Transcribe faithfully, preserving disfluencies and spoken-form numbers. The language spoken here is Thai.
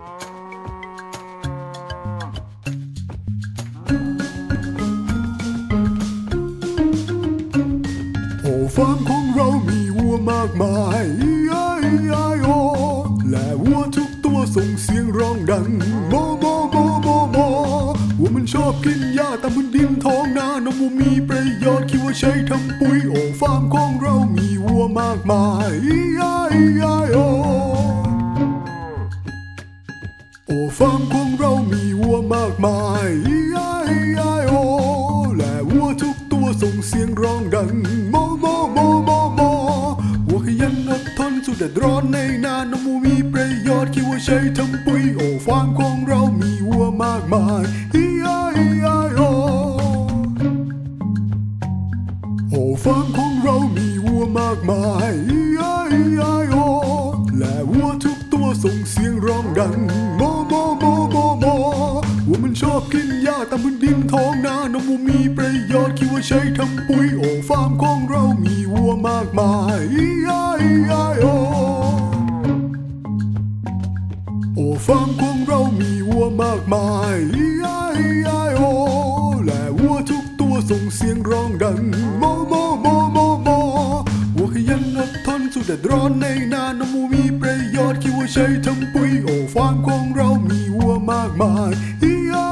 โอ้ฟาร์มของเรามีวัวมากมายไอ้ไอ้โอและวัวทุกตัวส่งเสียงร้องดังโมโมโมโมโมวัวมันชอบกินหญ้าตามพื้นดินท้องนานมวัวมีประโยชน์คิดว่าใช้ทำปุ๋ยโอ้ฟาร์มของเรามีวัวมากมายไอ้ไอ้โอโอ้ฟาร์มของเรามีวัวมากมายไอ้ไอ้โอและวัวทุกตัวส่งเสียงร้องดังโมโมโมโมโมวัวขยันอดทนสู้แดดร้อนในนานมวัวมีประโยชน์คิดว่าใช้ทำปุ๋ยโอ้ฟาร์มของเรามีวัวมากมายไอ้ไอ้โอโอ้ฟาร์มของเรามีวัวมากมายไอ้ไอ้โอและวัวทุกตัวส่งเสียงร้องดังโมโมโมโมโมวัวมันชอบกินหญ้าตามพื้นดินท้องนานมวัวมีประโยชน์คิดว่าใช้ทำปุ๋ยโอ้ฟาร์มของเรามีวัวมากมายไอ้ไอ้โอโอ้ฟาร์มของเรามีวัวมากมายไอ้ไอ้โอและวัวทุกตัวส่งเสียงร้องดังโมโมโมโมโมวัวขยันอดทนสู้แดดร้อนในนานมวัวมีประโยชน์คิดว่าใช้ทำปุ๋ยโอ้ฟาร์มของเรามีวัวมากมายไอ้